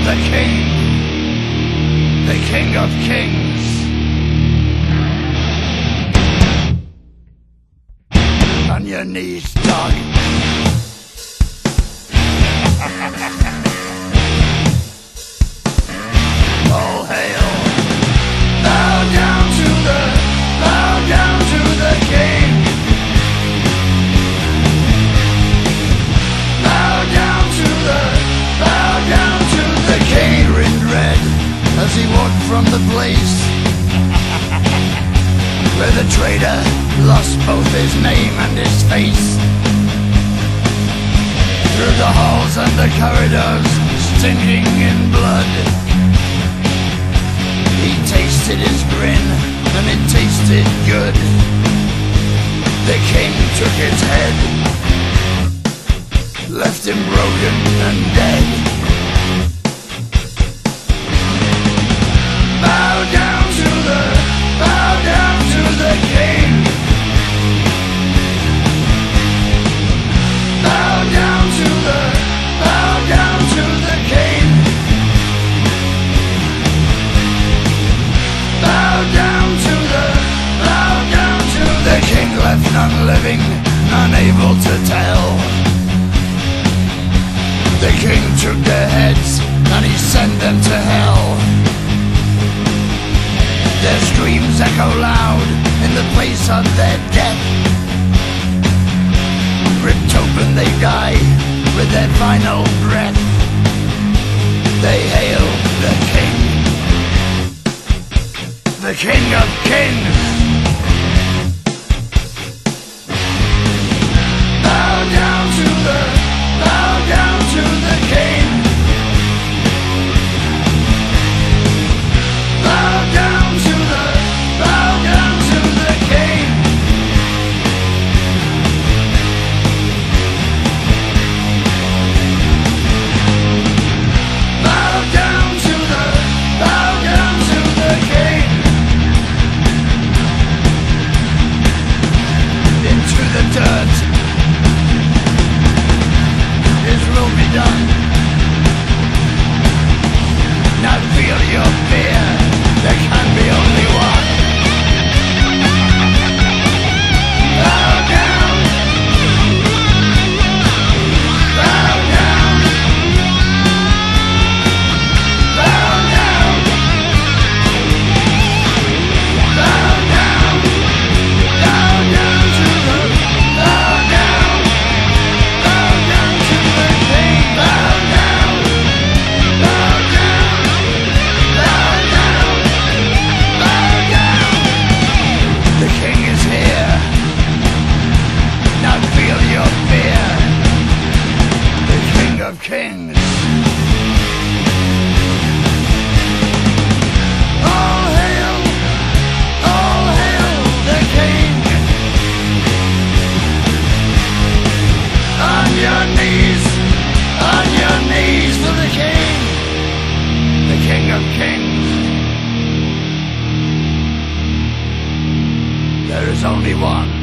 the King of Kings. On your knees, dog. All hail. Bow down to the King. Bow down to the King. In red as he walked from the place where the traitor lost both his name and his face. Through the halls and the corridors, stinking in blood, he tasted his grin, and it tasted good. The King took his head, left him broken and dead. Bow down to the King. Bow down to the King. Bow down to the King. Left none living, unable to tell. The King took their heads and he sent them to hell. Their screams echo loud in the place of their death. Ripped open they die with their final breath. They hail the King of Kings. Bow down to the King. Bow down to the King. Bow down to the King. Into the dirt, His will be done. Now feel your fear, there can be only one. Bow down. Bow down. Bow down. Bow down. Bow down to the King. Bow down. Bow down. The King is here. Now feel your fear. The King of Kings. All hail the King. On your knees for the King. The King of Kings. There is only one.